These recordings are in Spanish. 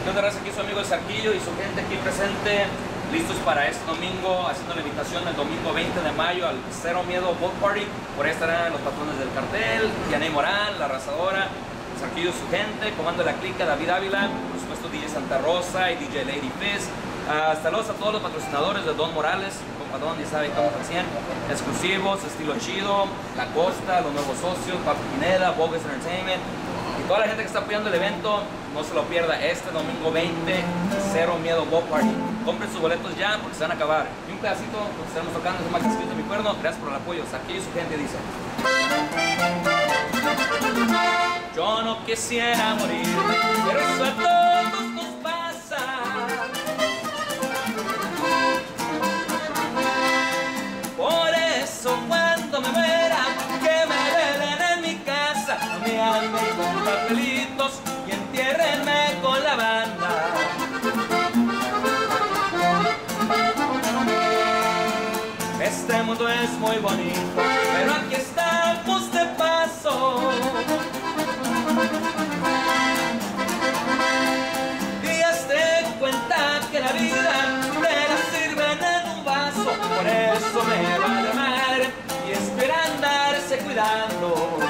¿Qué onda, raza? Aquí su amigo el Sarquillo y su gente aquí presente, listos para este domingo, haciendo la invitación el domingo 20 de mayo al Cero Miedo Boat Party. Por ahí estarán los patrones del cartel, Yaney Morán, La Arrasadora, Sarquillo y su gente, comando la clica, David Ávila, por supuesto DJ Santa Rosa y DJ Lady Fizz. Saludos a todos los patrocinadores de Don Morales, compadrón, ya saben cómo hacían, exclusivos, estilo chido, La Costa, los nuevos socios, Papi Pineda, Bogus Entertainment. Y toda la gente que está apoyando el evento, no se lo pierda este domingo 20, Cero Miedo Boat Party. Compren sus boletos ya porque se van a acabar. Y un pedacito, porque estaremos tocando ese Max de mi cuerno. Gracias por el apoyo. Aquí y su gente dice: yo no quisiera morir, pero eso a todos nos pasa. Por eso cuando me muera, que me velen en mi casa, no me anden con papelitos y entiérrenme con la banda. Este mundo es muy bonito, pero aquí estamos de paso. Y hazte cuenta que la vida te la sirven en un vaso. Por eso me vale madre y espera andarse cuidando.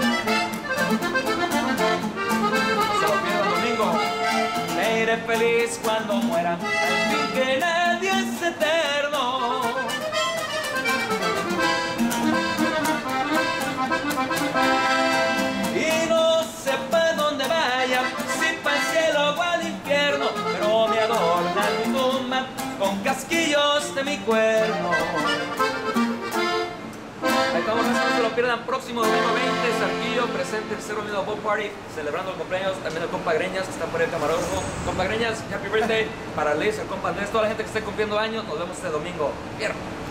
Se lo pierdo el domingo, me iré feliz cuando muera, al fin que nadie es eterno. Y no sé para dónde vaya, si para el cielo o al infierno, pero me adornan mi tumba con casquillos de mi cuerno. Ahí estamos, no se lo pierdan. Próximo domingo 20, Sarquillo presente el Cero Miedo Boat Party, celebrando el cumpleaños también el compa Greñas, que está por el camarógrafo. Compa Greñas, happy birthday para Liz, el compa Andrés, toda la gente que esté cumpliendo años. Nos vemos este domingo. Fierro.